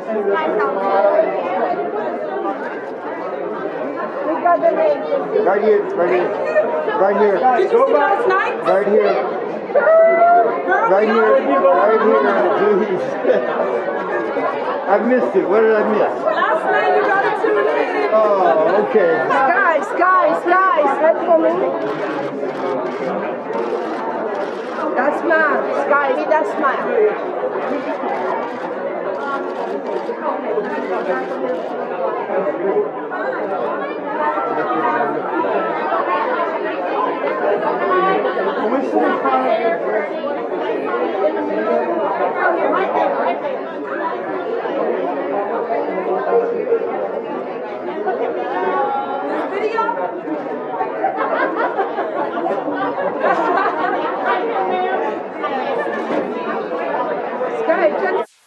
Right here, right here. Right here. Did you see last night? Right here. Right here. Right here, please. I missed it. What did I miss? Last night you got it too late. Oh, okay. Skye, head for me. That smile. Skye, need that smile. Skye, just